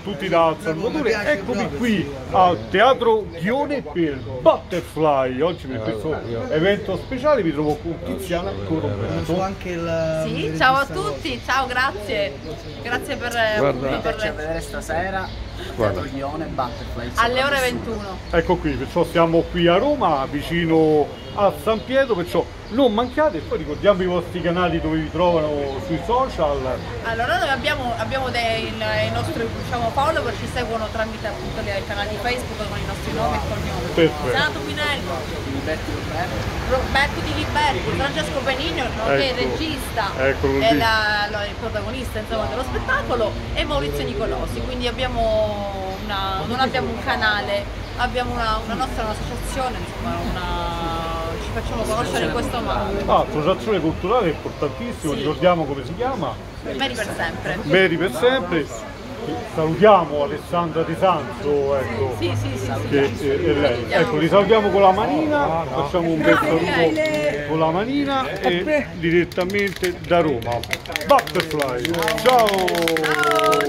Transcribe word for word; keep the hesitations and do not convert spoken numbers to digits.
Tutti da Salvatore, eccomi qui al Teatro Ghione per Butterfly. Oggi per questo evento speciale mi trovo con Tiziana e con Roberto. Anche il, sì, ciao a tutti, ciao, grazie. Grazie per venirci a vedere stasera al Teatro Ghione Butterfly alle ore ventuno. Ecco qui, perciò siamo qui a Roma, vicino a San Pietro, perciò non mancate. E poi ricordiamo i vostri canali dove vi trovano sui social. Allora noi abbiamo, abbiamo dei, i nostri, diciamo, follower, ci seguono tramite appunto il canale di Facebook con i nostri nomi e cognomi. Perfetto. Senato Minello, Roberto Di Liberti, Francesco Benigno, nonché Ecco. il regista Eccolo e lì. la, la, il protagonista, insomma, dello spettacolo, e Maurizio Nicolosi. Quindi abbiamo una, non abbiamo un canale, abbiamo una, una nostra associazione, insomma, una, ci facciamo conoscere in questo modo. Ah, associazione culturale importantissima, Sì. Ricordiamo come si chiama? Meri per sempre. Meri per sempre. Salutiamo Alessandra Di Sanzo, ecco, Sì, sì, sì, sì. che è, è lei. Ecco, li salutiamo con la manina, facciamo un bel saluto con la manina e direttamente da Roma. Butterfly, ciao! Ciao.